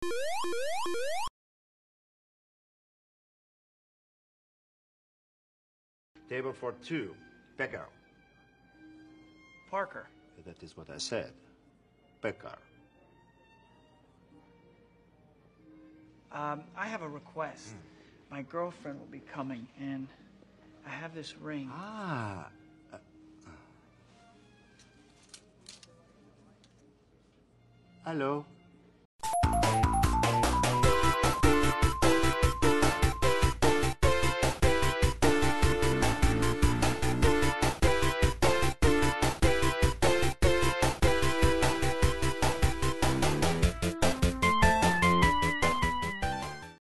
Table for two. Becker. Parker. That is what I said. Becker. I have a request. My girlfriend will be coming, and I have this ring. Ah. Hello.